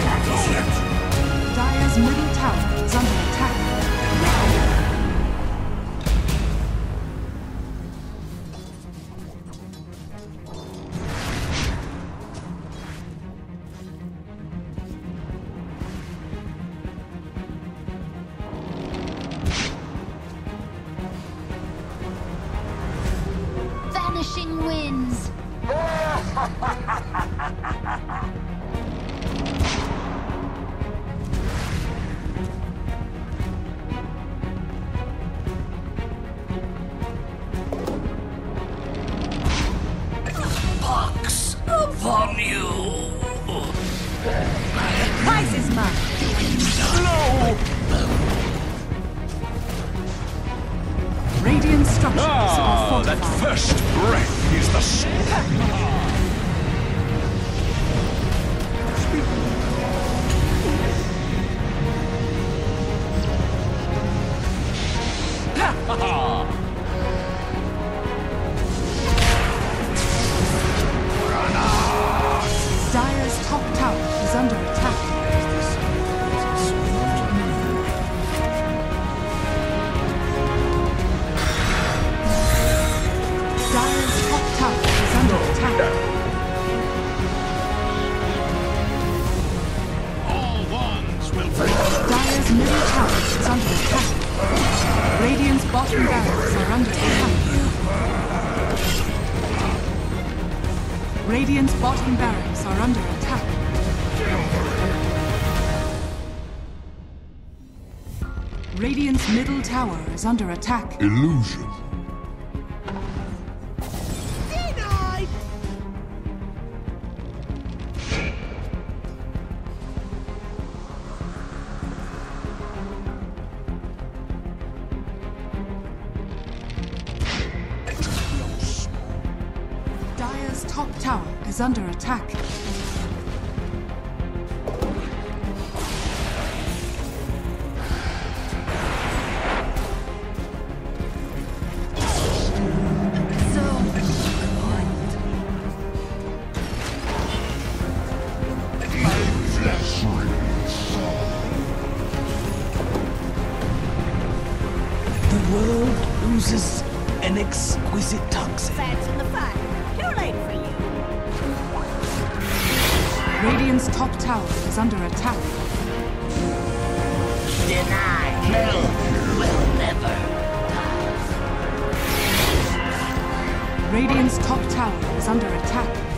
Dire's middle tower is under attack. Vanishing winds. Pox upon you! Prize is mine. No! Radiant structures are fortified. That first breath is the sword. Dire's top tower is under attack. Dire's top tower is under attack. All ones will fall. Dire's middle tower is under attack. Radiant's bottom barracks are under attack. Radiant's bottom barracks are under attack. Radiant's middle tower is under attack. Illusion. Denied! Dire's top tower is under attack. The world loses an exquisite toxin. Fats in the fire. Too late for you. Radiant's top tower is under attack. Deny hell will never. Radiant's top tower is under attack.